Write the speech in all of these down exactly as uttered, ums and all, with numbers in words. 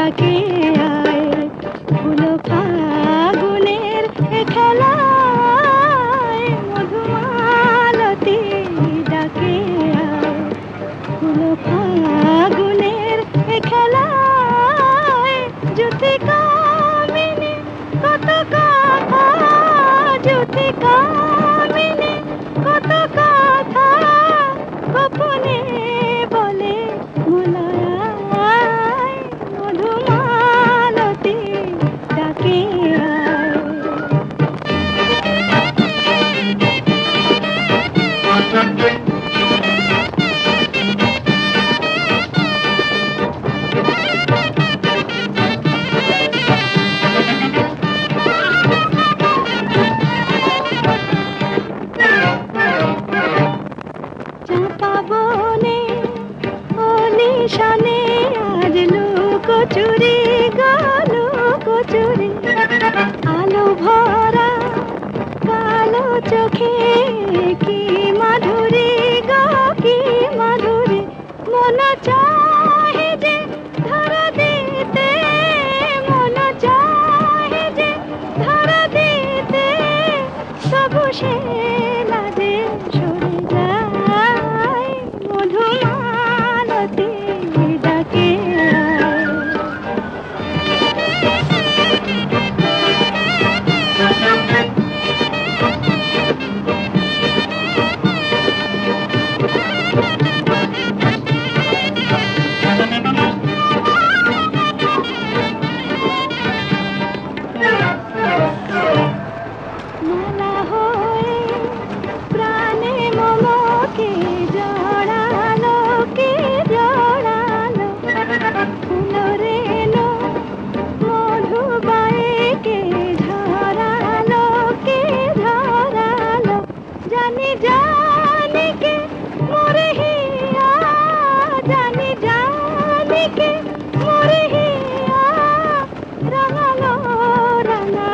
ডাকে আয় ফুল ফাগুনের খেলায় মধুমালতী ডাকে আয় ফুল ফাগুনের খেলায় জ্যোতি কামিনী কত কথা জ্যোতি কামিনী কত কথা গোপনে বলে মোলায় মধুমালতী ডাকে শানে আজ লুকোচুরি গালো কচুরি আলো ভরা কালো চোখে কি মাধুরী গো কি মাধুরী মন চাহে যে ধরা দিতে মন চাহে যে ধরা দিতে তবু সে লাজে সরে যায় মধুমালতী ডাকে মালা হয়ে প্রাণে মমকে জড়ালো কে জড়ালো ফুলরে নো মধুবাইকে ঝরালো কে ঝরালো জানি জানি কে মোরে হিয়া জানি জানি কে মোরে হিয়া রাঙালো রাঙা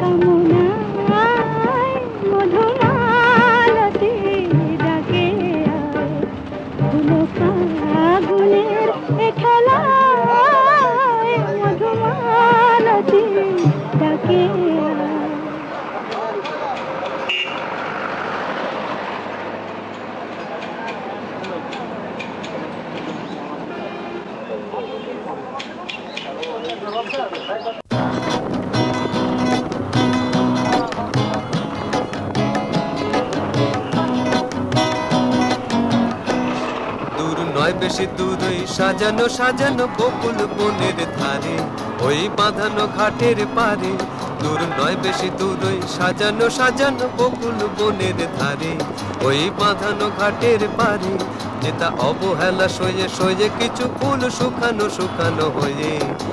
কামনায় মধুমালতী ডাকে আয় ফুল ফাগুনের খেলায় মধুমালতী ডাকে দূর নয় বেশি দূর ওই সাজানো সাজানো বকুল বনের ধারে ওই বাঁধানো ঘাটের পারে দূর নয় বেশি দূর ওই সাজানো সাজানো বকুল বনের ধারে ওই বাঁধানো ঘাটের পারে যেটা অবহেলা সয়ে সয়ে কিছু ফুল শুকানো শুকানো হয়ে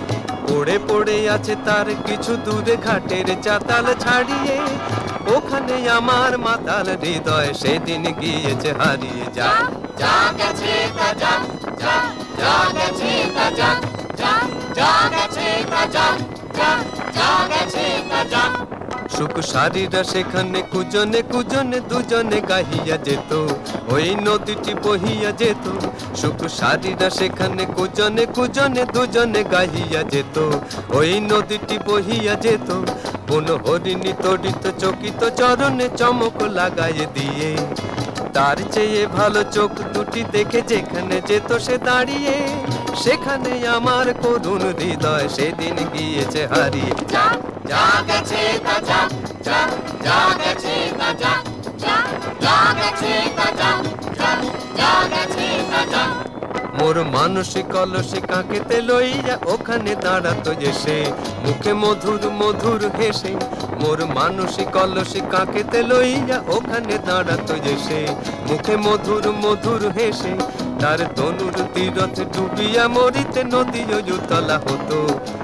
পড়ে পড়ে আছে তার কিছু দূরে ঘাটের চাতাল ছাড়িয়ে ওখানে আমার মাতাল হৃদয় সেদিন গিয়েছে হারিয়ে যা যা গেছে তা যা যা যা গেছে তা যা যা যা গেছে তা যা যা যা গেছে তা যা সুখ সারিরা সেখানে কুজনে কুজনে দুজনে গাহিয়া যেত ওই নদীটি বহিয়া যেত সুখ সারিরা সেখানে কুজনে কুজনে দুজনে গাহিয়া যেত ওই নদীটি বহিয়া যেত বন হরিণী তড়িত চকিত চরণে চমক লাগাইয়ে দিয়ে তার চেয়ে ভালো চোখ দুটি দেখে যেখানে যেত সে দাঁড়িয়ে সেখানে আমার করুণ হৃদয় সেদিন গিয়েছে হারিয়ে যা যা গেছে তা যা যা যা গেছে তা যা যা যা গেছে তা যা যা যা গেছে তা যা মোর মানসিক কলসি কাঁকেতে লইয়া ওখানে দাঁড়াতো যে সে মুখে মধুর মধুর হেসে মোর মানসিক কলসি কাঁকেতে লইয়া ওখানে দাঁড়াতো যে সে মুখে মধুর মধুর হেসে তার তনুর তীরথ ডুবিয়া মরিতে নদী উতলা হতো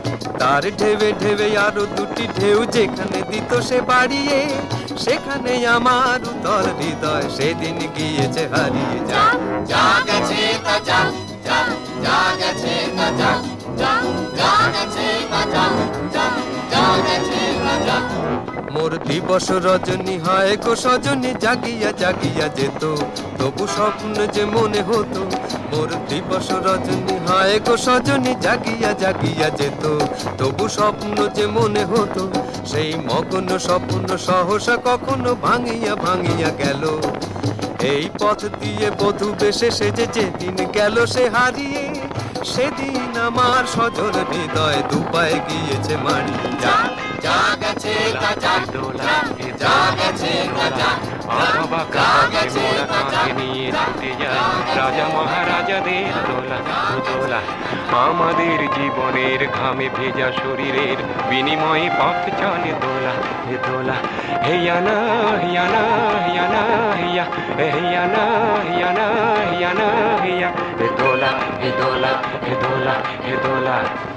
তার ঢেবে ঢেবে আরো দুটি ঢেউ যেখানে দিত সে বাড়িয়ে সেখানে আমার উতল হৃদয় সেদিন গিয়েছে হারিয়ে যা যা গেছে তা যা যা যা গেছে তা যা যা যা গেছে তা যা যা যা গেছে তা যা মোর দিবস রজনী হয় গো সজনী জাগিয়া জাগিয়া যেত তবু স্বপ্ন যে মনে হতো মোর দিবস রজনী হায় গো সজনী জাগিয়া জাগিয়া যেত, তবু স্বপ্ন যে মনে হতো সেই মগ্ন স্বপ্ন সহসা কখনো ভাঙিয়া ভাঙিয়া গেল। এই পথ দিয়ে বধূ বেশে সে যে যেদিন গেল সে হারিয়ে, সেদিন আমার সজল হৃদয় দুপায়ে গিয়েছে মারিয়ে। যা যা গেছে তা যা, যা গেছে তা যা, আঁকা বাঁকা মোরা কাঁধে নিয়ে ছুটে যায় রাজা মহারাজাদের দোলা দোলা। আমাদের জীবনের ঘামে ভেজা শরীরের বিনিময়ে পথ চলে দোলা হে দোলা। হেয়ানা হিয়ানা হিয়ানা হিয়া, হেয়ানা হিয়ানা হিয়ানা হিয়া, হে দোলা হে দোলা হে দোলা হে দোলা।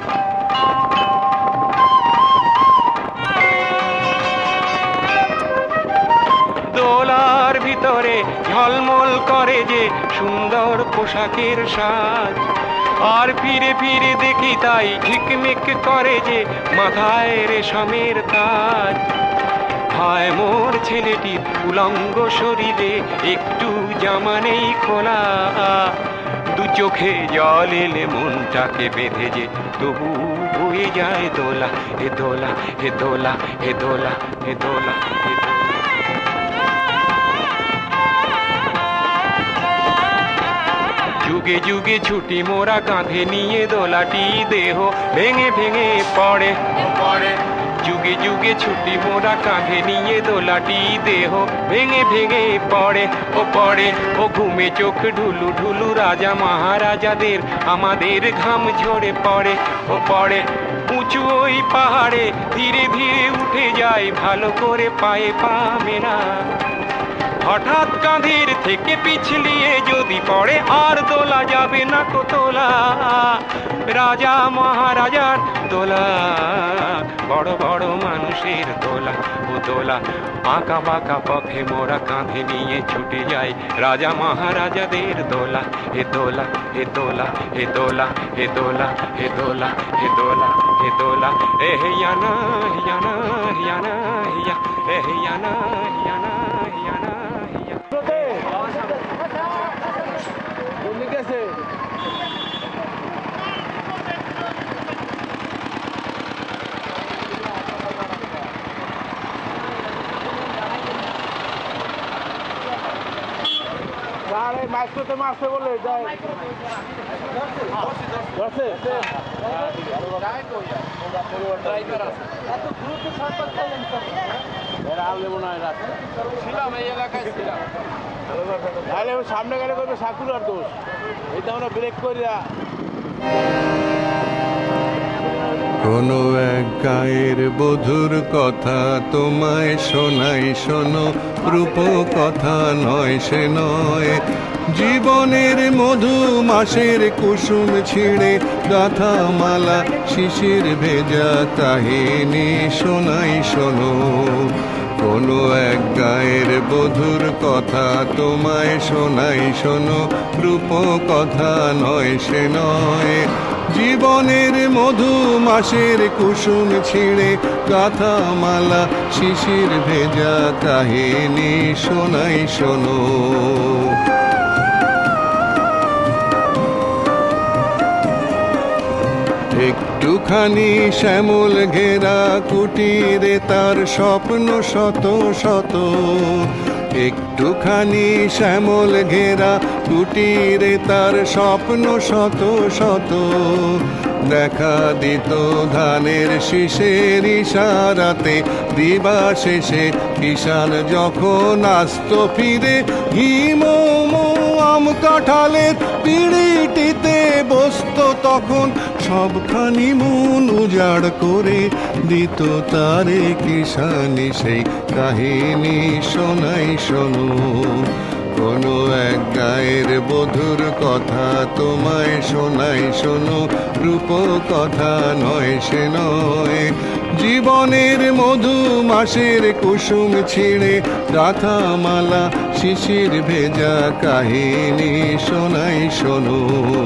দোলার ভিতরে ঝলমল করে যে সুন্দর পোশাকের সাজ, আর ফিরে ফিরে দেখি তাই ঝিকমিক করে যে মাথায় রেশমের তাজ। হায় মোর ছেলেটির উলঙ্গ শরীরে একটু জামা নেই খোলা, দু চোখে জল এলে মনটাকে বেঁধে যে তবু বয়ে যায় দোলা হে দোলা হে দোলা হে দোলা হে দোলা হে দোলা। যুগে যুগে ছুটি মোরা কাঁধে নিয়ে দোলাটি দেহ ভেঙে ভেঙে পড়ে পড়ে। যুগে যুগে ছুটি মোরা কাঁধে নিয়ে দোলাটি দেহ ভেঙে ভেঙে পড়ে ও পড়ে। ও ঘুমে চোখ ঢুলু ঢুলু রাজা মহারাজাদের আমাদের ঘাম ঝরে পড়ে ও পড়ে। উঁচু ওই পাহাড়ে ধীরে ধীরে উঠে যায় ভালো করে পায়ে পা মেলা, হঠাৎ কাঁধের থেকে পিছলিয়ে যদি পড়ে আর দোলা যাবে না কো তোলা। রাজা মহারাজার দোলা, বড় বড় মানুষের দোলা ও দোলা। আঁকা বাঁকা পথে মোরা কাঁধে নিয়ে ছুটে যাই রাজা মহারাজাদের দোলা হে দোলা হে দোলা হে দোলা হে দোলা হে দোলা হে দোলা হে দোলা। এ হিয়ানা হিয়ানা হিয়ানা হিয়া, এ হিয়ানা হিয়ানা হিয়ানা। মাইক্রোতে মারছে বলে যায় সামনে গেলে করবে সাকুরার দোষ, এইটা আমরা ব্রেক করিয়া। কোনো এক গায়ের বধুর কথা তোমায় শোনাই শোনো, রূপ কথা নয় সে নয়। জীবনের মধু মাসের কুসুম ছিঁড়ে গাথা মালা শিশির ভেজা কাহিনী শোনাই শোনো। কোনো এক গায়ের বধুর কথা তোমায় শোনাই শোনো, রূপ কথা নয় সে নয়। জীবনের মধু মাসের কুসুম ছিঁড়ে গাথা মালা শিশির ভেজা কাহিনী শোনাই শোনো। একটুখানি শ্যামল ঘেরা কুটিরে তার স্বপ্ন শত শত। একটুখানি শ্যামল ঘেরা কুটিরে তার স্বপ্ন শত শত। দেখা দিত ধানের শীষের ইশারাতে দিবা শেষে কিষান যখন আসত ফিরে। হিম আম কাঁঠালের পিড়িটিতে বসত তখন সবখানি মন উজাড় করে দিত তারে কিষানি সেই কাহিনী শোনাই শোনো। কোনো এক গায়ের বধুর কথা তোমায় শোনাই শোনো, রূপ কথা নয় সে নয়। জীবনের মধু মাসের কুসুম ছিঁড়ে গাথা মালা শিশির ভেজা কাহিনী শোনাই শোনো।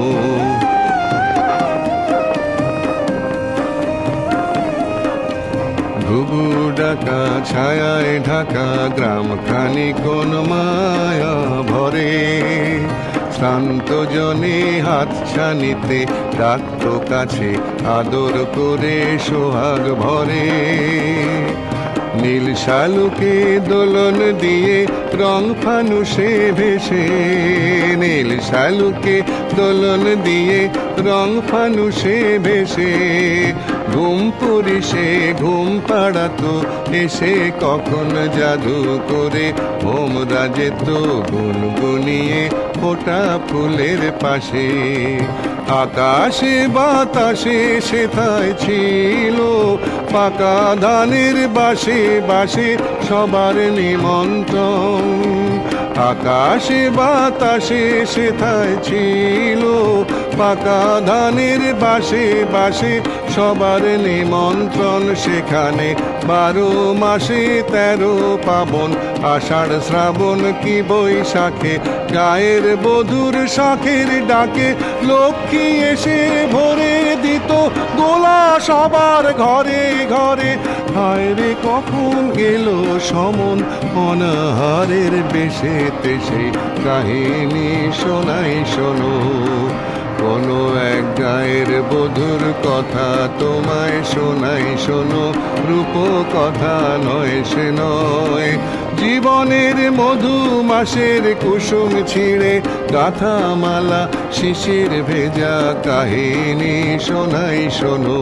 ঘুঘু ডাকা ছায়ায় ঢাকা গ্রামখানি কোন মায়া ভরে। শ্রান্ত জনে হাত ছানিতে ডাকতো কাছে আদর করে সোহাগ ভরে। নীল শালুকে দোলন দিয়ে রং ফানুষে ভেসে, নীল শালুকে দোলন দিয়ে রং ফানুষে ভেসে, ঘুম পুরিশে ঘুম পাড়াতো এসে কখন জাদু করে। ভোমরা যেত গুনগুনিয়ে ফোটা ফুলের পাশে। আকাশে বাতাসে সেথায় ছিল পাকা ধানের বাসে বাসে সবার নিমন্ত্রণ। আকাশে বাতাসে সেথায় ছিল পাকা ধানের বাসে বাসে সবার নিমন্ত্রণ। সেখানে বারো মাসে তেরো পাবন, আষাঢ় শ্রাবণ কি বৈশাখে গায়ের বধুর শাখের ডাকে লক্ষ্মী এসে ভরে দিত গোলা সবার ঘরে ঘরে। হায় রে কখন গেল সমন অনাহারের বেশে তেসে, কাহিনী শোনাই শোনো কোনো এক গায়ের বধুর কথা তোমায় শোনাই শোনো। রূপ কথা নয় সে নয়, জীবনের মধু মাসের কুসুম ছিঁড়ে গাথা মালা শিশির ভেজা কাহিনী শোনাই শোনো।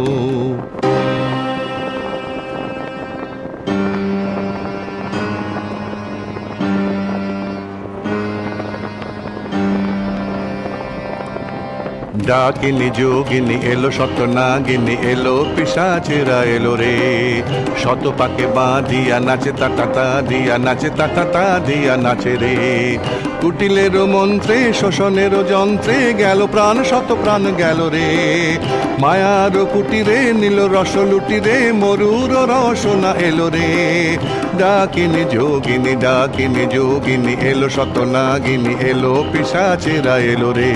ডাকিনি যোগিনী এলো শত নাগিনী এলো পিশাচেরা এলো রে। শত পাকে বাঁধিয়া নাচে তাটা তা দিয়া নাচে তাটা তা দিয়া নাচে রে। কুটিলেরও মন্ত্রে শোষণেরও যন্ত্রে গেল প্রাণ শত প্রাণ গেল রে। মায়ার কুটিরে নীল রস লুটিরে মরুর রসনা এলো রে। ডাকিনি যোগিনী ডাকিনি যোগিনী এলো শত নাগিনী এলো পিশাচেরা এলো রে।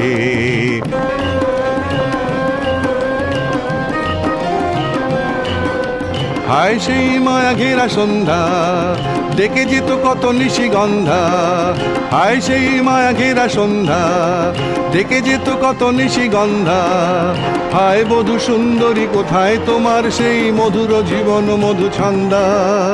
হায় সেই মায়া ঘেরা সন্ধ্যা ডেকে যেত কত নিশিগন্ধা। হায় সেই মায়া ঘেরা সন্ধ্যা ডেকে যেত কত নিশিগন্ধা। হায় বধূ সুন্দরী কোথায় তোমার সেই মধুর জীবন মধু ছন্দা।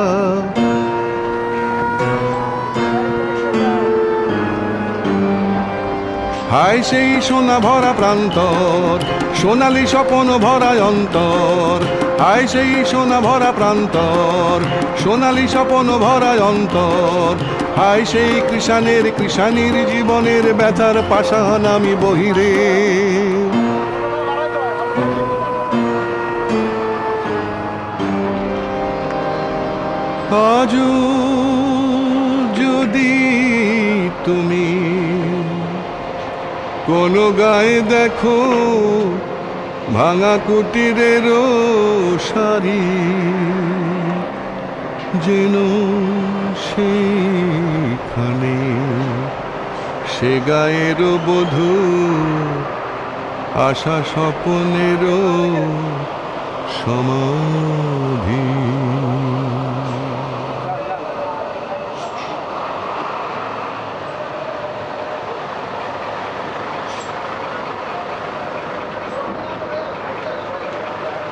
হায় সেই সোনা ভরা প্রান্তর সোনালি স্বপন ভরা অন্তর। হায় সেই সোনা ভরা প্রান্তর সোনালি স্বপন ভরা অন্তর। হায় সেই কৃষাণের কৃষাণীর জীবনের ব্যথার পাষাণ আমি বহিরে। আজও যদি তুমি কোন গায়ে দেখো ভাঙা কুটিরের সারি, যেন সেখানে সে গায়ের বধূ আশা স্বপনের সমাধি।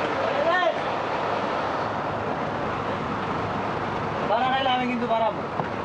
আমি কিন্তু বাড়াবো।